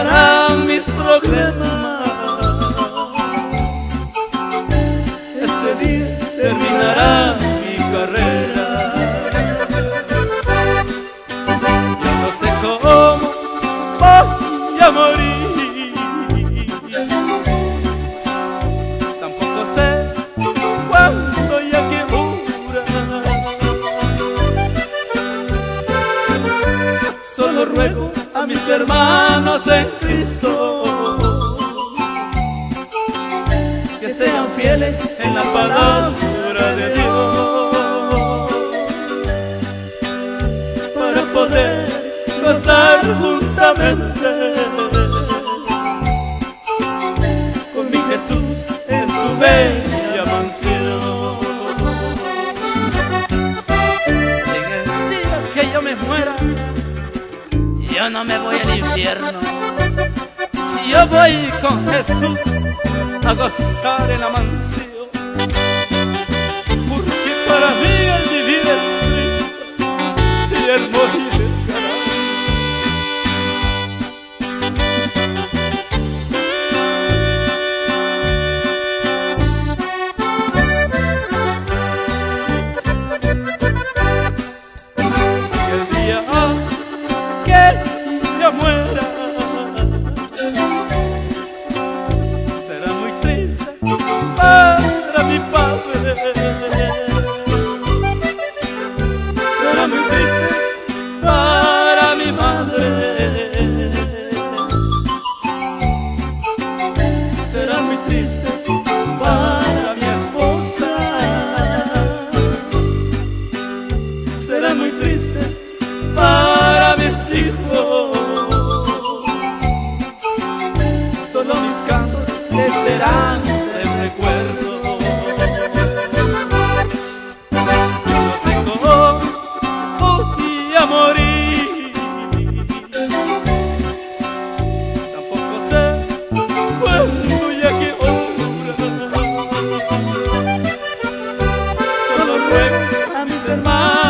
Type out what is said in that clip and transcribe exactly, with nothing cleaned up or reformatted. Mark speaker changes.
Speaker 1: terminarán mis problemas. Ese día terminará mi carrera. Yo no sé cómo voy a morir, tampoco sé cuándo y a qué hora. Solo ruego a mis hermanos en Cristo que sean fieles en la palabra de Dios, para poder gozar juntamente con mi Jesús en su bella mansión. En el día que yo me muera, yo no me voy al infierno, yo voy con Jesús a gozar en la mansión, porque para mí el vivir es Cristo y el morir es el día que yo muera, será muy triste para mi padre, será muy triste para mi madre, será muy triste para mi esposa, será muy triste para mis hijos. Solo mis cantos les serán de recuerdo. Yo no sé cómo voy a morir, tampoco sé cuándo y a qué hora. Solo ruego a mis hermanos